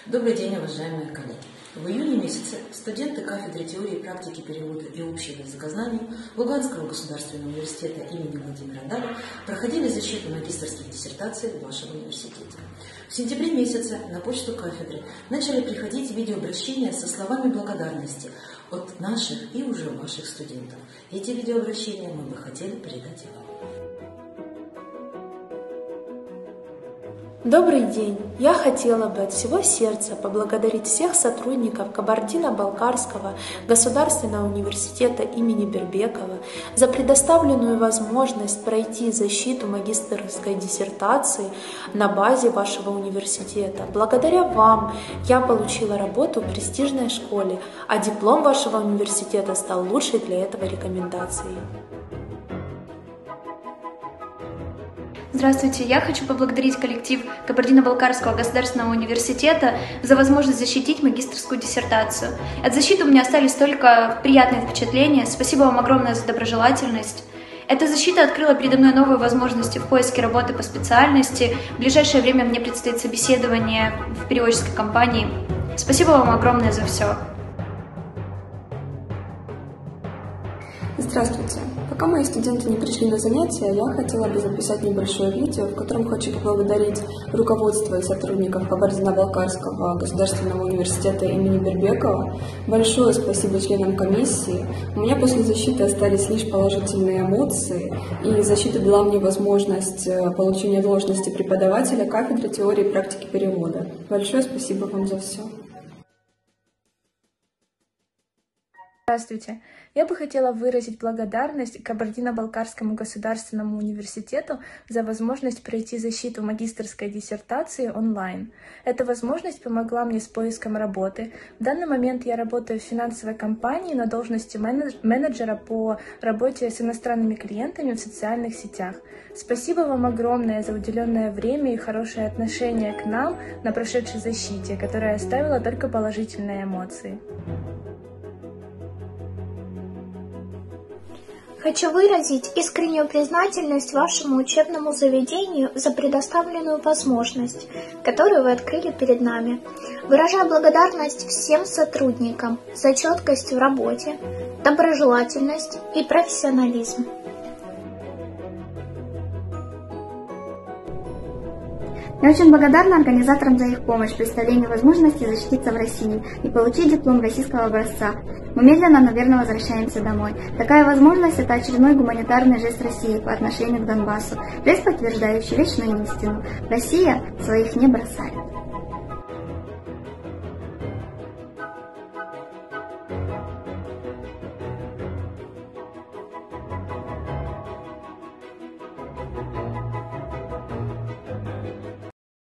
Добрый день, уважаемые коллеги! В июне месяце студенты кафедры теории и практики перевода и общего языкознания Луганского государственного университета имени Владимира Даля проходили защиту магистерских диссертаций в вашем университете. В сентябре месяце на почту кафедры начали приходить видеообращения со словами благодарности от наших и уже ваших студентов. Эти видеообращения мы бы хотели передать и вам. Добрый день! Я хотела бы от всего сердца поблагодарить всех сотрудников Кабардино-Балкарского государственного университета имени Бербекова за предоставленную возможность пройти защиту магистерской диссертации на базе вашего университета. Благодаря вам я получила работу в престижной школе, а диплом вашего университета стал лучшей для этого рекомендацией. Здравствуйте, я хочу поблагодарить коллектив Кабардино-Балкарского государственного университета за возможность защитить магистерскую диссертацию. От защиты у меня остались только приятные впечатления. Спасибо вам огромное за доброжелательность. Эта защита открыла передо мной новые возможности в поиске работы по специальности. В ближайшее время мне предстоит собеседование в переводческой компании. Спасибо вам огромное за все. Здравствуйте! Пока мои студенты не пришли на занятия, я хотела бы записать небольшое видео, в котором хочу поблагодарить руководство и сотрудников Кабардино-Балкарского государственного университета имени Бербекова. Большое спасибо членам комиссии. У меня после защиты остались лишь положительные эмоции, и защита дала мне возможность получения должности преподавателя кафедры теории и практики перевода. Большое спасибо вам за все. Здравствуйте! Я бы хотела выразить благодарность Кабардино-Балкарскому государственному университету за возможность пройти защиту магистерской диссертации онлайн. Эта возможность помогла мне с поиском работы. В данный момент я работаю в финансовой компании на должности менеджера по работе с иностранными клиентами в социальных сетях. Спасибо вам огромное за уделенное время и хорошее отношение к нам на прошедшей защите, которая оставила только положительные эмоции. Хочу выразить искреннюю признательность вашему учебному заведению за предоставленную возможность, которую вы открыли перед нами. Выражаю благодарность всем сотрудникам за четкость в работе, доброжелательность и профессионализм. Я очень благодарна организаторам за их помощь в представлении возможности защититься в России и получить диплом российского образца. Мы медленно, но верно возвращаемся домой. Такая возможность – это очередной гуманитарный жест России по отношению к Донбассу, жест, подтверждающий вечную истину. Россия своих не бросает.